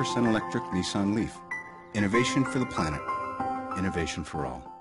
100% electric Nissan Leaf. Innovation for the planet. Innovation for all.